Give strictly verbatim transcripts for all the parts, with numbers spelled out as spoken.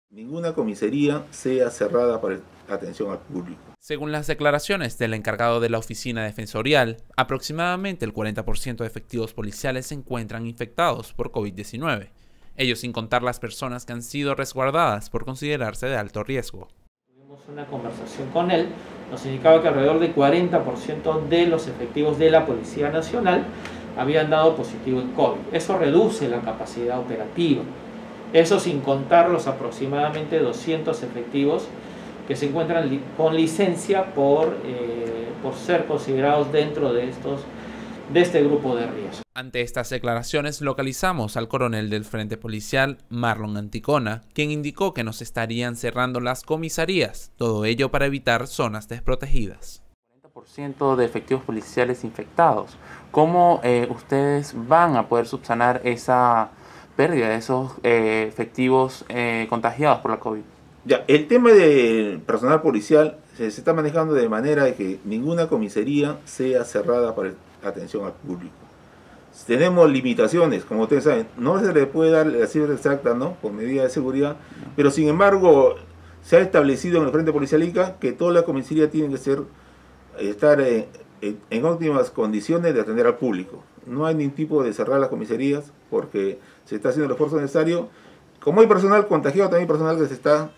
Ninguna comisaría sea cerrada para atención al público. Según las declaraciones del encargado de la oficina defensorial, aproximadamente el cuarenta por ciento de efectivos policiales se encuentran infectados por COVID diecinueve, ellos sin contar las personas que han sido resguardadas por considerarse de alto riesgo. Tuvimos una conversación con él, nos indicaba que alrededor del cuarenta por ciento de los efectivos de la Policía Nacional habían dado positivo en COVID. Eso reduce la capacidad operativa. Eso sin contar los aproximadamente doscientos efectivos que se encuentran li con licencia por, eh, por ser considerados dentro de, estos, de este grupo de riesgo. Ante estas declaraciones localizamos al coronel del Frente Policial, Marlon Anticona, quien indicó que nos estarían cerrando las comisarías, todo ello para evitar zonas desprotegidas. cuarenta por ciento de efectivos policiales infectados. ¿Cómo eh, ustedes van a poder subsanar esa pérdida de esos eh, efectivos eh, contagiados por la COVID? Ya, el tema del personal policial se, se está manejando de manera de que ninguna comisaría sea cerrada para atención al público. Tenemos limitaciones, como ustedes saben, no se le puede dar la cifra exacta, ¿no?, por medida de seguridad, no. Pero sin embargo se ha establecido en el Frente Policial Ica que toda la comisaría tiene que ser, estar en, en, en óptimas condiciones de atender al público. No hay ningún tipo de cerrar las comisarías porque se está haciendo el esfuerzo necesario. Como hay personal contagiado, también hay personal que se está,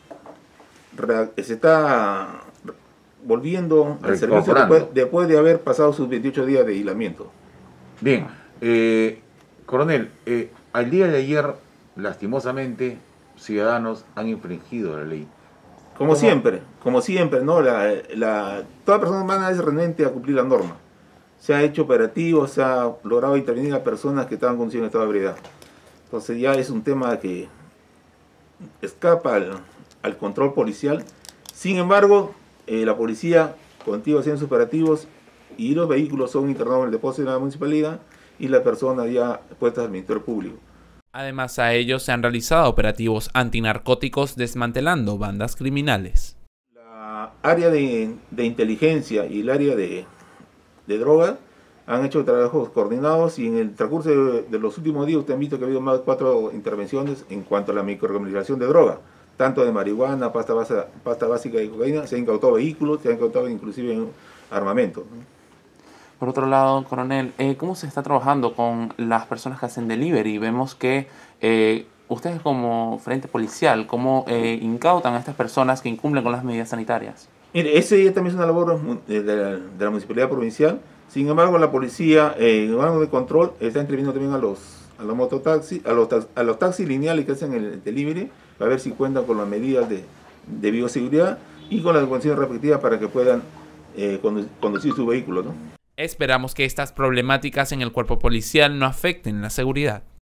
se está volviendo al servicio después, después de haber pasado sus veintiocho días de aislamiento. Bien, eh, coronel, eh, al día de ayer, lastimosamente, ciudadanos han infringido la ley. Como ¿Cómo? siempre, como siempre, ¿no? La, la, toda persona humana es renuente a cumplir la norma. Se ha hecho operativo, se ha logrado intervenir a personas que estaban en condición de estado de ebriedad. Entonces ya es un tema que escapa al, al control policial. Sin embargo, eh, la policía continúa haciendo sus operativos y los vehículos son internados en el depósito de la municipalidad y las personas ya puestas al Ministerio Público. Además a ellos se han realizado operativos antinarcóticos desmantelando bandas criminales. La área de, de inteligencia y el área de, de droga han hecho trabajos coordinados y en el transcurso de, de los últimos días ustedes han visto que ha habido más de cuatro intervenciones en cuanto a la microcomercialización de droga, tanto de marihuana, pasta, base, pasta básica de cocaína. Se han incautado vehículos, se han incautado inclusive armamento, ¿no? Por otro lado, coronel, eh, ¿cómo se está trabajando con las personas que hacen delivery? Vemos que eh, ustedes como Frente Policial, ¿cómo eh, incautan a estas personas que incumplen con las medidas sanitarias? Mire, ese ya también es una labor de la, de la Municipalidad Provincial. Sin embargo, la policía, eh, en el órgano de control, está interviniendo también a los, a los mototaxis, a los, a los taxis lineales que hacen el delivery, para ver si cuentan con las medidas de, de bioseguridad y con las condiciones respectivas para que puedan eh, conducir su vehículo, ¿no? Esperamos que estas problemáticas en el cuerpo policial no afecten la seguridad.